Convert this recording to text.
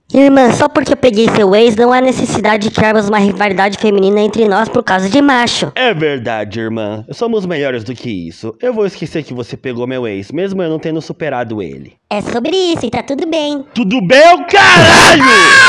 Irmã, só porque eu peguei seu ex, não há necessidade de criarmos uma rivalidade feminina entre nós por causa de macho. É verdade, irmã. Somos melhores do que isso. Eu vou esquecer que você pegou meu ex, mesmo eu não tendo superado ele. É sobre isso e tá tudo bem. Tudo bem, ô caralho!